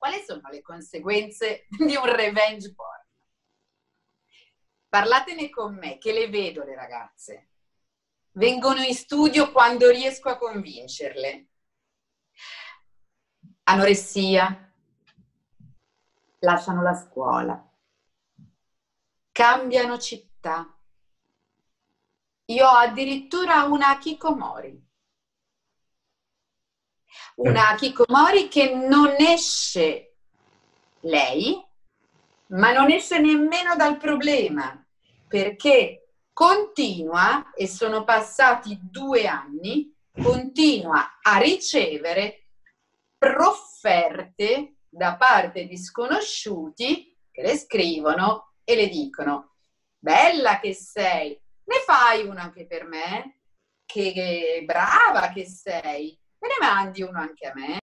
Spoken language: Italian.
Quali sono le conseguenze di un revenge porn? Parlatene con me, che le vedo le ragazze. Vengono in studio quando riesco a convincerle. Anoressia, lasciano la scuola, cambiano città. Io ho addirittura una hikikomori. Una hikikomori che non esce lei, ma non esce nemmeno dal problema, perché continua, e sono passati 2 anni, continua a ricevere profferte da parte di sconosciuti che le scrivono e le dicono: bella che sei, ne fai uno anche per me? Che brava che sei, me ne mandi uno anche a me?